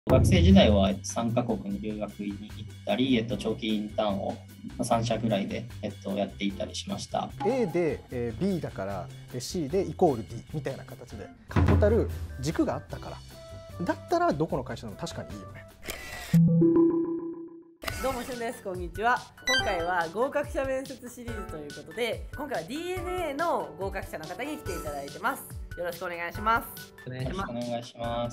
学生時代は3カ国に留学に行ったり、長期インターンを3社ぐらいで、やっていたりしました。 A で B だから C でイコール D みたいな形で確固たる軸があったからだったらどこの会社でも確かにいいよね。 どうもしゅんです。こんにちは。今回は合格者面接シリーズということで、今回は DNA の合格者の方に来ていただいてます。よろしくお願いします。 よろしくお願いします。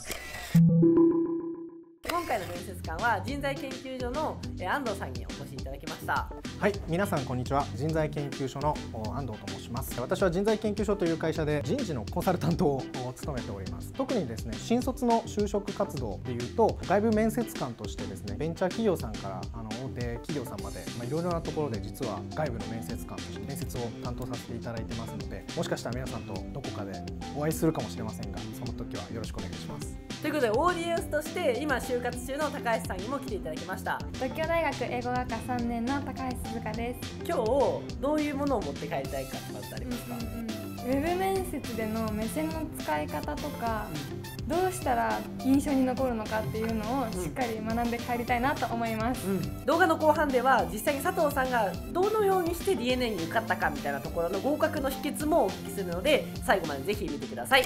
今回の面接官は人材研究所の安藤さんにお越しいただきました。 はい、皆さんこんにちは。人材研究所の安藤と申します。私は人材研究所という会社で人事のコンサルタントを務めております。特にですね、新卒の就職活動でいうと外部面接官としてですね、ベンチャー企業さんから大手企業さんまでいろいろなところで実は外部の面接官として面接を担当させていただいてますので、もしかしたら皆さんとどこかでお会いするかもしれませんが、その時はよろしくお願いします。 ということで、オーディエンスとして今就活中の高橋さんにも来ていただきました。 東京大学英語学科3年の高橋鈴香です。 今日どういうものを持って帰りたいかってありますか？ ウェブ面接での目線の使い方とか、どうしたら印象に残るのかっていうのをしっかり学んで帰りたいなと思います。 動画の後半では実際に佐藤さんがどのようにして DNA に受かったかみたいなところの合格の秘訣もお聞きするので、最後までぜひ見てください。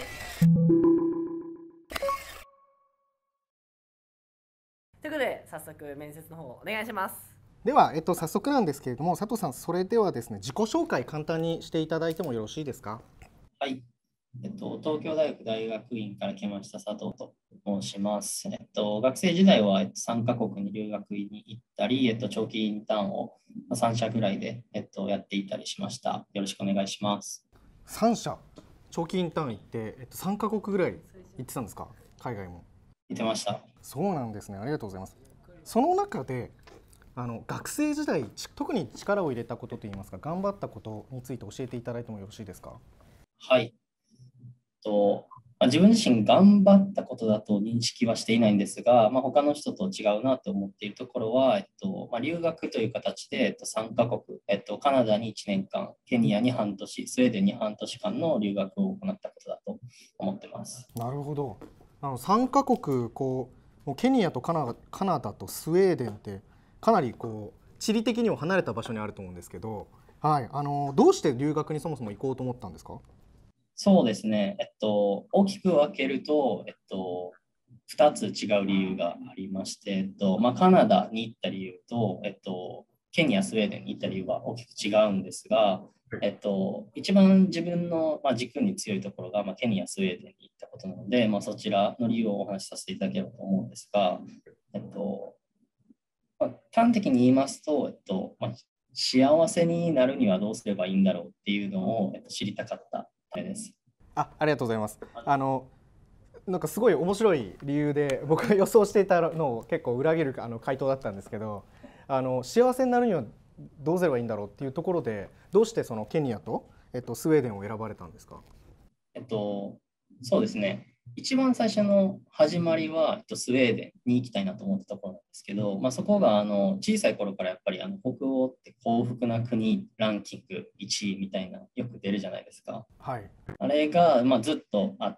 ということで、早速面接の方お願いします。 では、早速なんですけれども、佐藤さん、それではですね、自己紹介簡単にしていただいてもよろしいですか？ はい。東京大学大学院から来ました佐藤と申します。学生時代は3カ国に留学に行ったり、長期インターンを3社ぐらいでやっていたりしました。よろしくお願いします。 3社、長期インターン行って、3カ国ぐらい行ってたんですか？海外も。 行ってました。 そうなんですね。ありがとうございます。その中で学生時代特に力を入れたことといいますか、頑張ったことについて教えていただいてもよろしいですか？ はい。自分自身頑張ったことだと認識はしていないんですが、他の人と違うなと思っているところは、留学という形で、3カ国、カナダに1年間、ケニアに半年、スウェーデンに半年間の留学を行ったことだと思ってます。 なるほど。3カ国もうケニアとカナダとスウェーデンってかなり地理的にも離れた場所にあると思うんですけど、はい、どうして留学にそもそも行こうと思ったんですか？ そうですね、大きく分けると、2つ違う理由がありまして、カナダに行った理由と、ケニア、スウェーデンに行った理由は大きく違うんですが、一番自分の、軸に強いところが、ケニア、スウェーデンに行ったことなので、そちらの理由をお話しさせていただければと思うんですが、端的に言いますと、幸せになるにはどうすればいいんだろうっていうのを、知りたかったためです。 ありがとうございます。なんかすごい面白い理由で僕が予想していたのを結構裏切る回答だったんですけど、幸せになるにはどうすればいいんだろうっていうところで、どうしてそのケニアと、スウェーデンを選ばれたんですか？ そうですね。一番最初の始まりは、スウェーデンに行きたいなと思ったところなんですけど、そこが小さい頃からやっぱり北欧って幸福な国ランキング1位みたいなよく出るじゃないですか。 はい。 あれがずっとあって、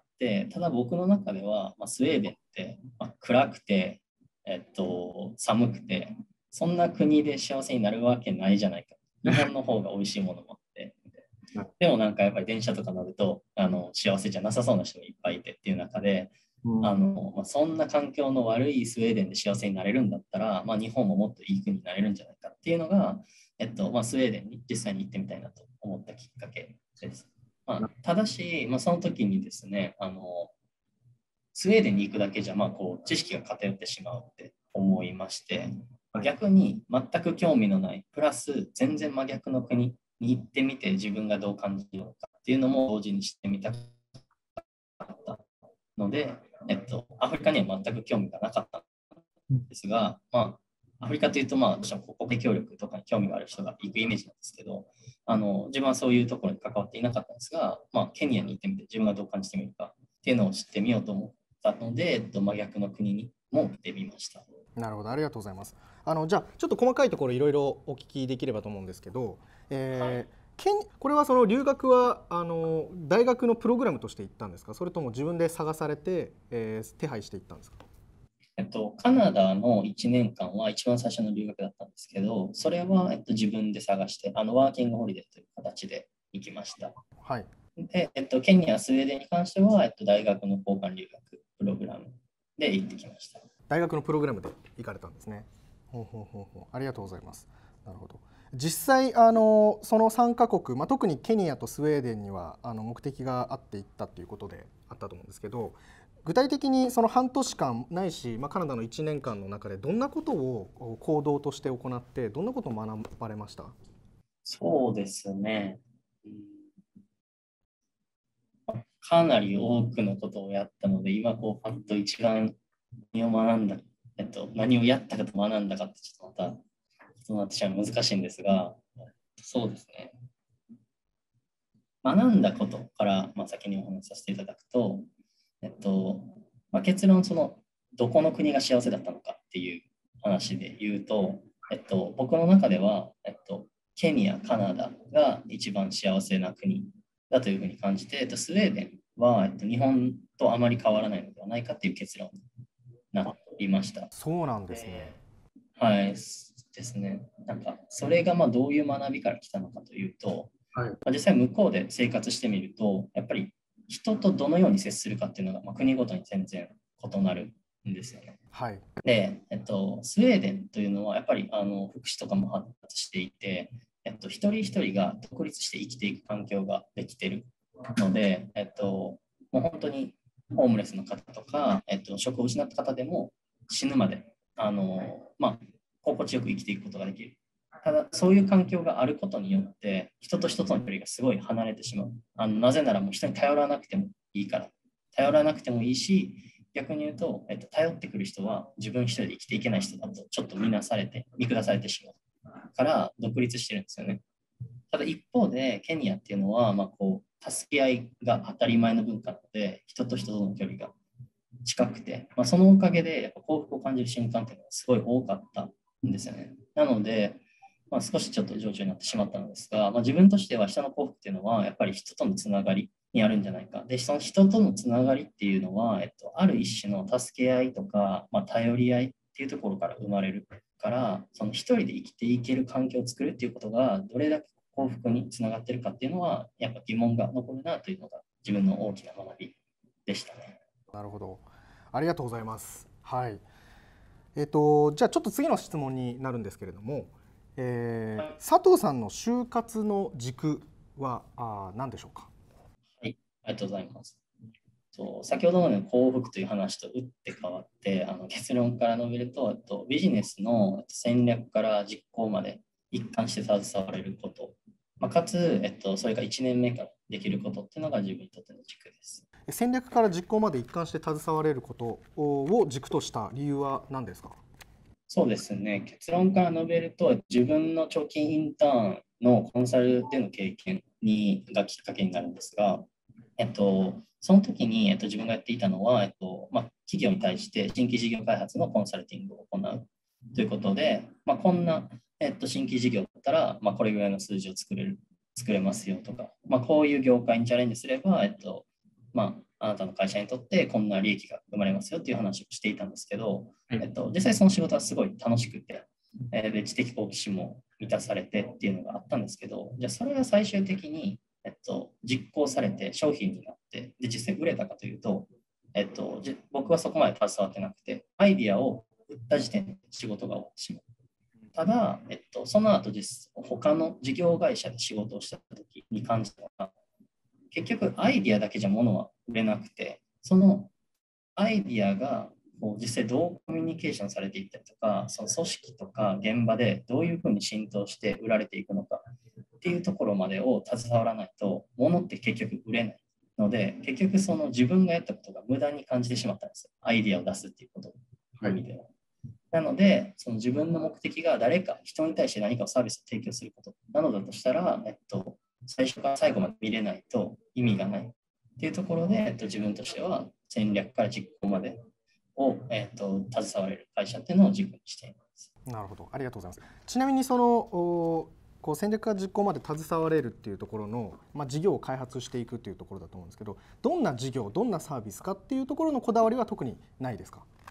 ただ僕の中では、スウェーデンって、暗くて、寒くて、そんな国で幸せになるわけないじゃないか。日本の方が美味しいものもあって。でもなんかやっぱり電車とか乗ると幸せじゃなさそうな人がいっぱいいてっていう中で、そんな環境の悪いスウェーデンで幸せになれるんだったら、日本ももっといい国になれるんじゃないかっていうのが、スウェーデンに実際に行ってみたいなと思ったきっかけです。ただし、その時にですね、スウェーデンに行くだけじゃ知識が偏ってしまうって思いまして、逆に全く興味のないプラス全然真逆の国に行ってみて自分がどう感じるのかっていうのも同時に知ってみたかったので、アフリカには全く興味がなかったんですが、アフリカというと、国際協力とかに興味がある人が行くイメージなんですけど、自分はそういうところに関わっていなかったんですが、ケニアに行ってみて自分がどう感じてみるかっていうのを知ってみようと思ったので、真逆の国にも行ってみました。 なるほど、ありがとうございます。じゃあちょっと細かいところいろいろお聞きできればと思うんですけど、これはその留学は大学のプログラムとして行ったんですか？それとも自分で探されて、手配していったんですか？ カナダの1年間は一番最初の留学だったんですけど、それは、自分で探して、ワーキングホリデーという形で行きました。 はい。 で、ケニア、スウェーデンに関しては、大学の交換留学プログラムで行ってきました。 大学のプログラムで行かれたんですね。ありがとうございます。なるほど。実際その3カ国、特にケニアとスウェーデンには目的があって行ったということであったと思うんですけど、具体的にその半年間ないし、カナダの1年間の中でどんなことを行動として行って、どんなことを学ばれました？ そうですね、かなり多くのことをやったので、今パッと一番何を学んだ、何をやったかと学んだかってちょっとまたそうなってしまう難しいんですが、そうですね、学んだことから、先にお話しさせていただくと、結論どこの国が幸せだったのかっていう話で言うと、僕の中では、ケニア、カナダが一番幸せな国だというふうに感じて、スウェーデンは、日本とあまり変わらないのではないかっていう結論になりました。 そうなんですね。 はいですね。それがどういう学びから来たのかというと、実際向こうで生活してみると、やっぱり人とどのように接するかっていうのが、国ごとに全然異なるんですよね。 はい。 で、スウェーデンというのはやっぱり福祉とかも発達していて、一人一人が独立して生きていく環境ができているので、もう本当にホームレスの方とか、職を失った方でも死ぬまで心地よく生きていくことができる。ただそういう環境があることによって人と人との距離がすごい離れてしまう。なぜならもう人に頼らなくてもいいから。頼らなくてもいいし、逆に言うと、頼ってくる人は自分一人で生きていけない人だとちょっと見下されてしまうから独立してるんですよね。ただ一方でケニアっていうのは、助け合いが当たり前の文化なので、人と人との距離が近くて、そのおかげでやっぱ幸福を感じる瞬間っていうのがすごい多かったんですよね。なので、少しちょっと情緒になってしまったのですが、自分としては人の幸福っていうのはやっぱり人とのつながりにあるんじゃないか。で、その人とのつながりっていうのは、ある一種の助け合いとか、頼り合いっていうところから生まれるから、その一人で生きていける環境を作るっていうことがどれだけ幸福につながってるかっていうのは、やっぱ疑問が残るなというのが自分の大きな学びでしたね。 なるほど。ありがとうございます。はい。じゃあちょっと次の質問になるんですけれども、佐藤さんの就活の軸は何でしょうか？ はい、ありがとうございます。先ほどの幸福という話と打って変わって、結論から述べると、ビジネスの戦略から実行まで一貫して携われること、かつ、それが1年目からできることっていうのが自分にとっての軸です。 戦略から実行まで一貫して携われることを軸とした理由は何ですか？ そうですね、結論から述べると、自分の長期インターンのコンサルでの経験がきっかけになるんですが、その時に、自分がやっていたのは、企業に対して新規事業開発のコンサルティングを行うということで、こんな、新規事業だったら、これぐらいの数字を作れますよとか、こういう業界にチャレンジすれば、あなたの会社にとってこんな利益が生まれますよっていう話をしていたんですけど、実際その仕事はすごい楽しくて、で知的好奇心も満たされてっていうのがあったんですけど、じゃあそれが最終的に、実行されて商品になって、で実際売れたかというと、僕はそこまで携わってなくて、アイディアを売った時点で仕事が終わってしまう。ただ、その後他の事業会社で仕事をした時に感じたのが、結局アイディアだけじゃ物は売れなくて、そのアイディアが実際どうコミュニケーションされていったりとか、その組織とか現場でどういうふうに浸透して売られていくのかっていうところまでを携わらないと、物って結局売れないので、結局その自分がやったことが無駄に感じてしまったんですよ。アイディアを出すっていうことの意味では。なので、その自分の目的が人に対して何かをサービスを提供することなのだとしたら、最初から最後まで見れないと意味がないっていうところで、自分としては戦略から実行までを、携われる会社っていうのを軸にしています。 なるほど、ありがとうございます。ちなみにその戦略から実行まで携われるっていうところの、事業を開発していくっていうところだと思うんですけど、どんな事業、どんなサービスかっていうところのこだわりは特にないですか？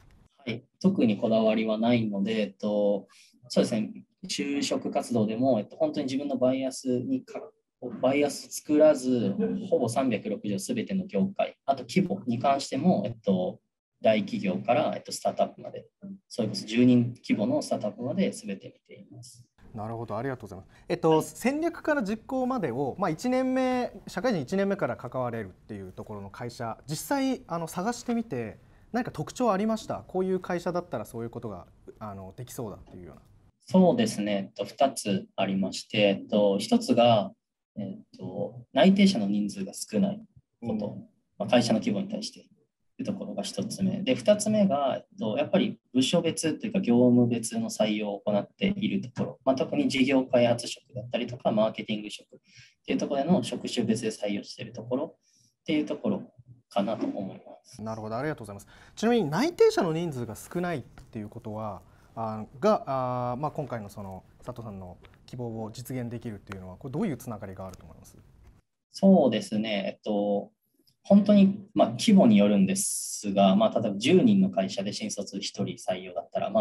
はい、特にこだわりはないので、そうですね、就職活動でも、本当に自分のバイアス作らず、ほぼ360すべての業界、あと規模に関しても、大企業から、スタートアップまで、それこそ10人規模のスタートアップまで全て見ています。 なるほど、ありがとうございます。戦略から実行までを、1年目、社会人1年目から関われるっていうところの会社、実際探してみて、何か特徴ありました？こういう会社だったらそういうことができそうだっていうような。 そうですね、2つありまして、1つが、内定者の人数が少ないこと、会社の規模に対してというところが1つ目で、2つ目が、やっぱり部署別というか業務別の採用を行っているところ、特に事業開発職だったりとかマーケティング職というところでの職種別で採用しているところっていうところかなと思います。 なるほど、ありがとうございます。ちなみに内定者の人数が少ないっていうことは今回のその佐藤さんの希望を実現できるっていうのは、これどういうつながりがあると思います？ そうですね、本当に、規模によるんですが、例えば10人の会社で新卒1人採用だったら、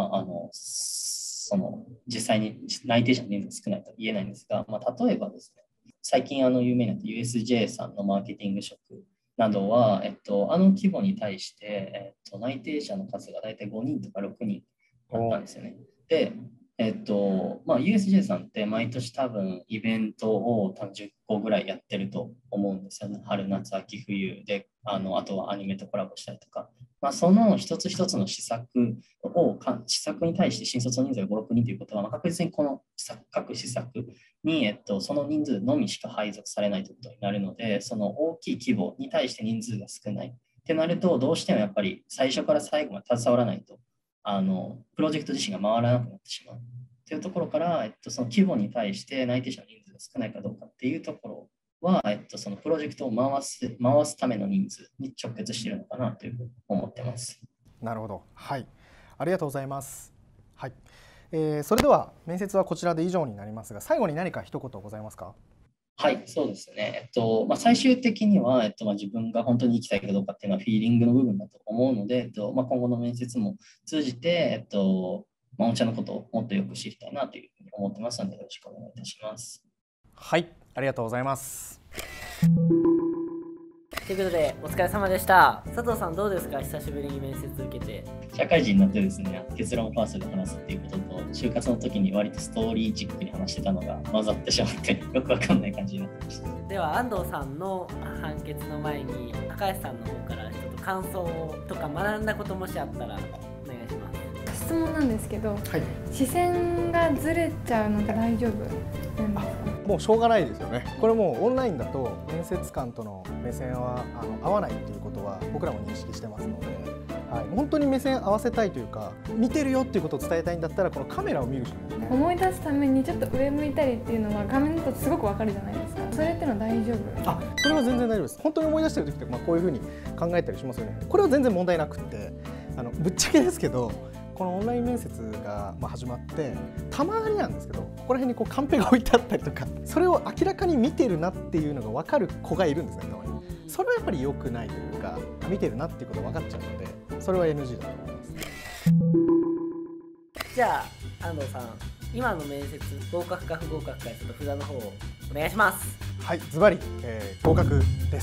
実際に内定者の人数が少ないとは言えないんですが、例えばですね、最近有名な USJ さんのマーケティング職などは、規模に対して、内定者の数が大体5人とか6人あったんですよね。で、USJ さんって毎年多分イベントを10個ぐらいやってると思うんですよね。春、夏、秋、冬で、あとはアニメとコラボしたりとか。その一つ一つの施策に対して新卒の人数が5、6人ということは、確実にこの各施策に、その人数のみしか配属されないということになるので、その大きい規模に対して人数が少ないってなると、どうしてもやっぱり最初から最後まで携わらないと、プロジェクト自身が回らなくなってしまうというところから、その規模に対して内定者の人数が少ないかどうかっていうところは、そのプロジェクトを回すための人数に直結しているのかなというふうに思ってます。 なるほど、はい、ありがとうございます。はい、それでは面接はこちらで以上になりますが、最後に何か一言ございますか？ はい、そうですね。最終的には、自分が本当に行きたいかどうかっていうのはフィーリングの部分だと思うので、今後の面接も通じて、御社のことをもっとよく知りたいなというふうに思ってますので、よろしくお願いいたします。 はい、ありがとうございます。 ということでお疲れ様でした。佐藤さんどうですか？久しぶりに面接受けて。 社会人になってですね、結論をファーストで話すっていうことと、就活の時に割とストーリーチックに話してたのが混ざってしまってよくわかんない感じになってました。 では安藤さんの判決の前に高橋さんの方からちょっと感想とか学んだこともしあったらお願いします。 質問なんですけど、はい、視線がずれちゃうのが大丈夫なんですか？ もうしょうがないですよね。これもうオンラインだと面接官との目線は合わないっていうことは僕らも認識してますので、はい、本当に目線合わせたいというか見てるよっていうことを伝えたいんだったらこのカメラを見るしかないですね。 思い出すためにちょっと上向いたりっていうのは画面だとすごくわかるじゃないですか。それってのは大丈夫？ それは全然大丈夫です。本当に思い出してる時ってこういうふうに考えたりしますよね。これは全然問題なくってぶっちゃけですけど、このオンライン面接が始まってたまになんですけど、ここら辺にカンペが置いてあったりとか、それを明らかに見てるなっていうのが分かる子がいるんですね、たまに。それはやっぱり良くないというか、見てるなっていうことが分かっちゃうので、それは NG だと思います。 じゃあ安藤さん、今の面接合格か不合格かちょっと札の方をお願いします。 はい、ズバリ、合格です。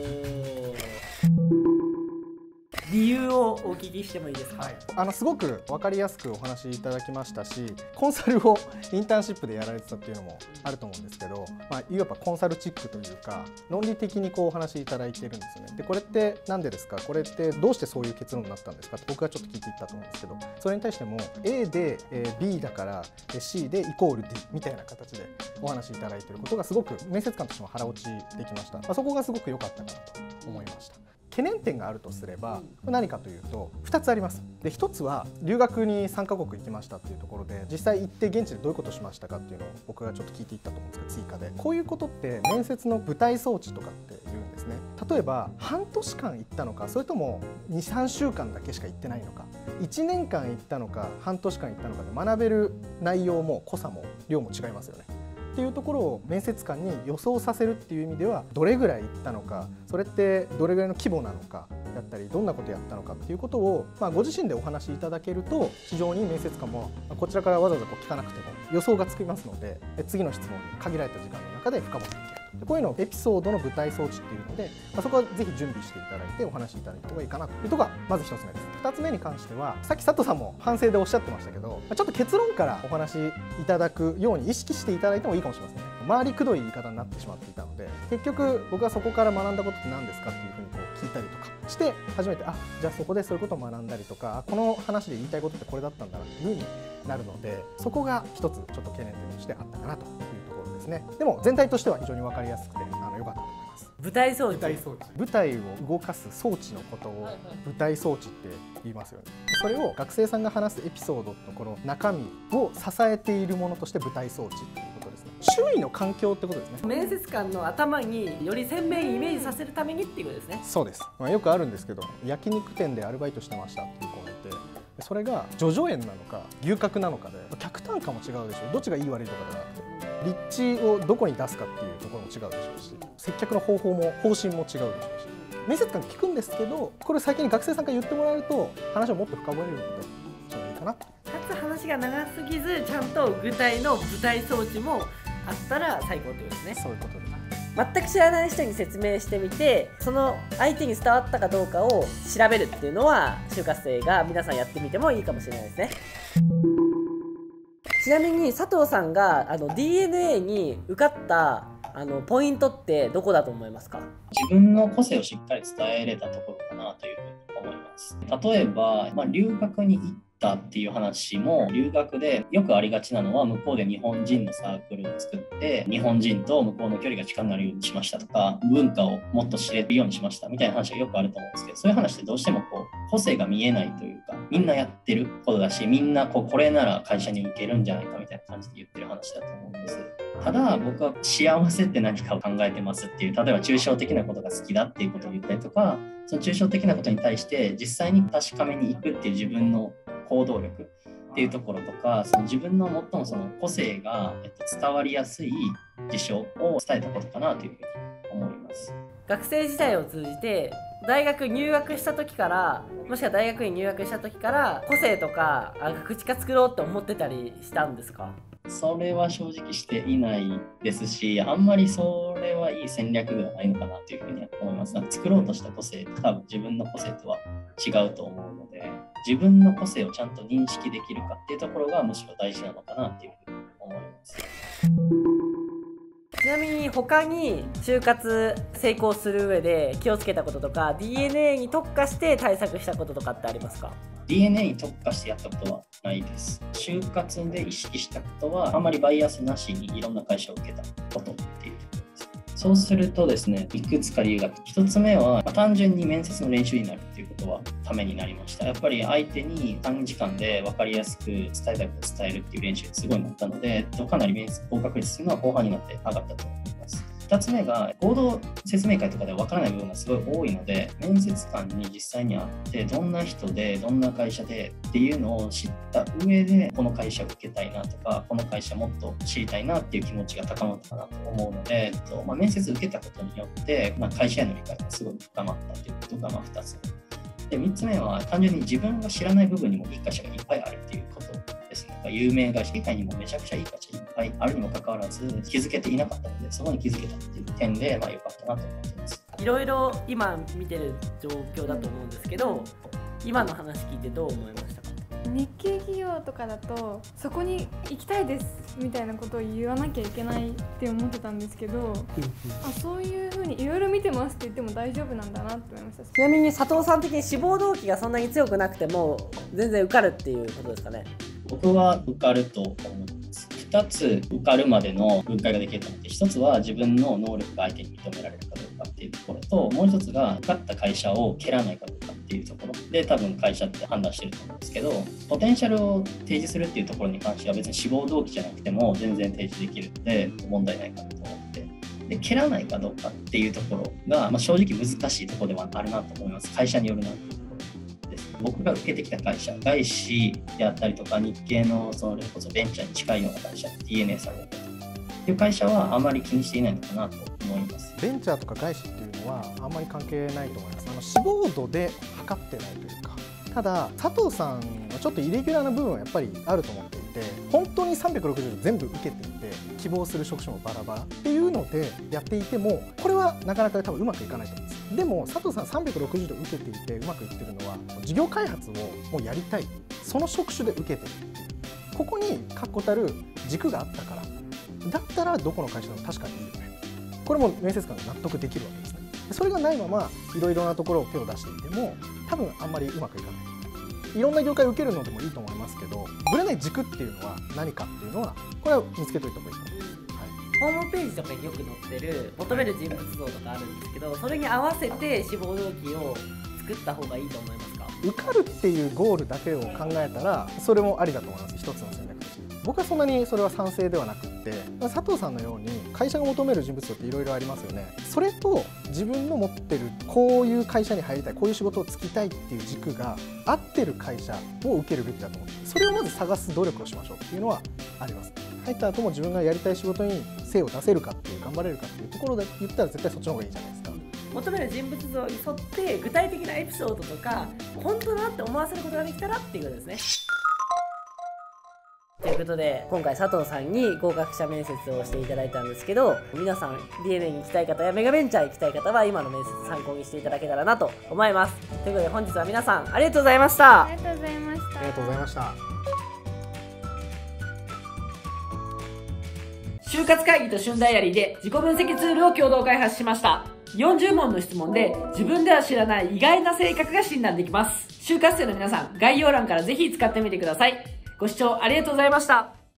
理由をお聞きしてもいいですか？ はい、すごく分かりやすくお話しいただきましたし、コンサルをインターンシップでやられてたっていうのもあると思うんですけど、いわばコンサルチックというか論理的にお話しいただいているんですよね。でこれって何でですか、これってどうしてそういう結論になったんですかって僕はちょっと聞いていったと思うんですけど、それに対しても A で B だから C でイコール D みたいな形でお話しいただいていることがすごく面接官としても腹落ちできました。そこがすごく良かったかなと思いました。懸念点があるとすれば何かというと2つあります。で1つは留学に3カ国行きましたっていうところで、実際行って現地でどういうことをしましたかっていうのを僕がちょっと聞いていったと思うんですけど、追加でこういうことって面接の舞台装置とかって言うんですね。例えば半年間行ったのか、それとも 2,3 週間だけしか行ってないのか、1年間行ったのか半年間行ったのかで学べる内容も濃さも量も違いますよね。 っていうところを面接官に予想させるっていう意味ではどれぐらい行ったのか、それってどれぐらいの規模なのかだったり、どんなことやったのかっていうことを、ご自身でお話しいただけると非常に面接官もこちらからわざわざ聞かなくても予想がつきますので、次の質問に限られた時間の中で深掘っていける。こういうのをエピソードの舞台装置っていうので、そこはぜひ準備していただいてお話しいただいた方がいいかなというのがまず1つ目です。2つ目に関しては、さっき佐藤さんも反省でおっしゃってましたけど、ちょっと結論からお話しいただくように意識していただいてもいいかもしれませんね。周りくどい言い方になってしまっていたので、結局僕はそこから学んだことって何ですかっていうふうに聞いたりとかして初めて、じゃあそこでそういうことを学んだりとか、この話で言いたいことってこれだったんだなっていうふうになるので、そこが一つちょっと懸念点としてあったかなというところですね。でも全体としては非常に分かりやすくて良かったと思います。 舞台装置。 舞台を動かす装置のことを舞台装置って言いますよね。それを学生さんが話すエピソードのこの中身を支えているものとして舞台装置っていうことですね。周囲の環境ってことですね。 面接官の頭により鮮明にイメージさせるためにっていうことですね。 そうです。よくあるんですけど、焼肉店でアルバイトしてましたっていう子がいて、それが叙々苑なのか牛角なのかで客単価も違うでしょう。どっちがいい悪いとかじゃなくて、立地をどこに出すかっていうところも違うでしょうし、接客の方法も方針も違うでしょうし、面接官聞くんですけど、これ先に学生さんから言ってもらえると話をもっと深掘れるので、それがいいかな。かつ話が長すぎず、ちゃんと具体の舞台装置もあったら最高ということですね。 そういうことです。 全く知らない人に説明してみて、その相手に伝わったかどうかを調べるっていうのは就活生が皆さんやってみてもいいかもしれないですね。ちなみに佐藤さんがDNA に受かったポイントってどこだと思いますか？ 自分の個性をしっかり伝えれたところかなというふうに思います。例えば、留学に行ったっていう話も、留学でよくありがちなのは、向こうで日本人のサークルを作って日本人と向こうの距離が近くなるようにしましたとか、文化をもっと知れるようにしましたみたいな話がよくあると思うんですけど、そういう話ってどうしても個性が見えないというか、みんなやってることだし、みんなこれなら会社に受けるんじゃないかみたいな感じで言ってる話だと思うんです。ただ僕は幸せって何かを考えてますっていう、例えば抽象的なことが好きだっていうことを言ったりとか、その抽象的なことに対して実際に確かめに行くっていう自分の行動力っていうところとか、その自分の最もその個性が伝わりやすい事象を伝えたことかなというふうに思います。 学生時代を通じて大学入学した時から、もしくは大学に入学した時から個性とか口化作ろうって思ってたりしたんですか？ それは正直していないですし、あんまりそれはいい戦略ではないのかなというふうに思います。作ろうとした個性って多分自分の個性とは違うと思うので、自分の個性をちゃんと認識できるかっていうところがむしろ大事なのかなっていうふうに思います。 ちなみに他に就活成功する上で気をつけたこととか、 DNA に特化して対策したこととかってありますか？ DNA に特化してやったことはないです。就活で意識したことは、あんまりバイアスなしにいろんな会社を受けたことっていうところです。そうするとですね、いくつか理由があって、1つ目は、単純に面接の練習になるっていうことはためになりました。やっぱり相手に短時間で分かりやすく伝えたいことを伝えるっていう練習がすごいなったので、かなり面接合格率というのは後半になって上がったと思います。2つ目が、合同説明会とかで分からない部分がすごい多いので、面接官に実際に会って、どんな人で、どんな会社でっていうのを知った上で、この会社を受けたいなとか、この会社もっと知りたいなっていう気持ちが高まったかなと思うので、面接受けたことによって、会社への理解がすごい深まったということが2つ目。で、3つ目は、単純に自分が知らない部分にもいい会社がいっぱいあるっていうことですね。有名会社以外にもめちゃくちゃいい会社いっぱいあるにもかかわらず、気づけていなかったので、そこに気づけたっていう点で、良かったなと思ってます。 いろいろ今見てる状況だと思うんですけど、今の話聞いてどう思いましたか？ 日系企業とかだとそこに行きたいですみたいなことを言わなきゃいけないって思ってたんですけど、そういう風にいろいろ見てますって言っても大丈夫なんだなって思いました。 ちなみに佐藤さん的に志望動機がそんなに強くなくても全然受かるっていうことですかね？ 僕は受かると思います。2つ受かるまでの分解ができると思って、1つは自分の能力が相手に認められるかどうかっていうところと、もう1つが受かった会社を蹴らないかどうかっていうところで、多分会社って判断してると思うんですけど、ポテンシャルを提示するっていうところに関しては別に志望動機じゃなくても全然提示できるので問題ないかなと思って、で蹴らないかどうかっていうところが、正直難しいところではあるなと思います。会社によるなというところです。僕が受けてきた会社、外資であったりとか日系のそれこそベンチャーに近いような会社、DNA さんだったりとか、 っていう会社はあまり気にしていないのかなと思います。 ベンチャーとか外資っていうのはあんまり関係ないと思います。志望度で測ってないというか、ただ佐藤さんはちょっとイレギュラーな部分はやっぱりあると思っていて、本当に360度全部受けていて希望する職種もバラバラっていうのでやっていても、これはなかなか多分うまくいかないと思うんです。でも佐藤さん360度受けていてうまくいってるのは、事業開発をもうやりたい、その職種で受けてるっていう、ここに確固たる軸があったから、だったらどこの会社でも確かにいいよね、これも面接官が納得できるわけですね。それがないままいろいろなところを手を出していても多分あんまりうまくいかない。いろんな業界を受けるのでもいいと思いますけど、ぶれない軸っていうのは何かっていうのはこれは見つけておいた方がいいと思います。 ホームページとかによく載ってる求める人物像とかあるんですけど、それに合わせて志望動機を作った方がいいと思いますか？ 受かるっていうゴールだけを考えたらそれもありだと思います。一つの戦略として僕はそんなにそれは賛成ではなくって、佐藤さんのように会社が求める人物像っていろいろありますよね。それと自分の持ってるこういう会社に入りたい、こういう仕事を就きたいっていう軸が合ってる会社を受けるべきだと思って、それをまず探す努力をしましょうっていうのはあります。入った後も自分がやりたい仕事に精を出せるかっていう、頑張れるかっていうところで言ったら絶対そっちの方がいいじゃないですか。 求める人物像に沿って具体的なエピソードとか本当だなって思わせることができたらっていうことですね。ということで今回佐藤さんに合格者面接をしていただいたんですけど、皆さん DNA に行きたい方やメガベンチャー行きたい方は今の面接参考にしていただけたらなと思います。ということで本日は皆さんありがとうございました。 ありがとうございました。 ありがとうございました。 就活会議と旬ダイアリーで自己分析ツールを共同開発しました。40問の質問で自分では知らない意外な性格が診断できます。就活生の皆さん、概要欄からぜひ使ってみてください。ご視聴ありがとうございました。